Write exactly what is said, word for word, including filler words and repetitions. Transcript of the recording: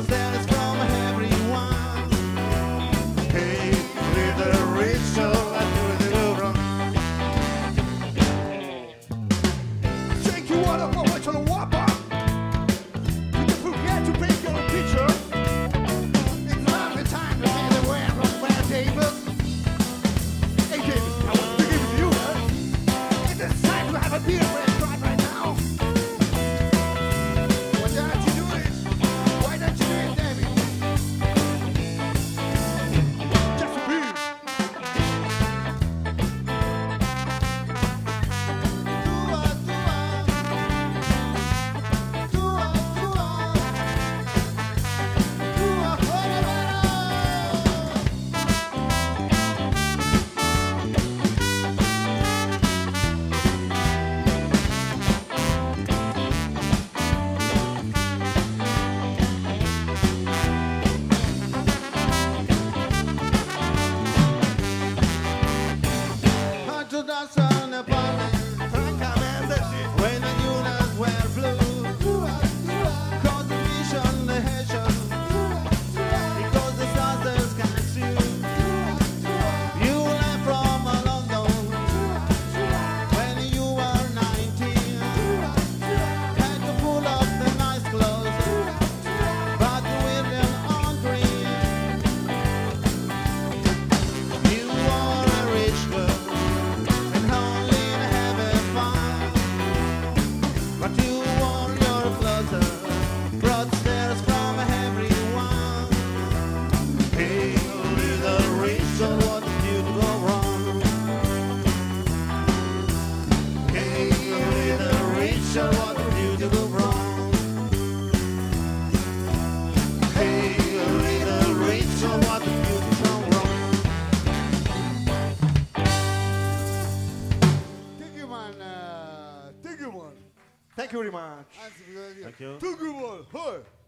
protests from everyone. Hey, little Rachel, I do the wrong. Thank you all for watching the Whopper. You don't forget to paint your picture. It's not the time to pay the way from where Davis. Hey David, I want to give you, huh? It is time to have a beer restaurant right now. Why don't you do it? Why don't you do it, David? Just a beer. To the sun upon me, when the unions were blue, cause the vision, the Haitian, because the stars can see. You left from London when you were nineteen, had to pull up the nice clothes, but you wear them on green. You are a rich girl. But you wore your clothes, brought stares from everyone. Hey, little Rachel, what did you do wrong? Hey, little Rachel, what did you do wrong? Hey, little Rachel, what did you do wrong? Thank you, man. Uh, thank you, man. Thank you very much. Thank Thank you. Thank you, man. Hey.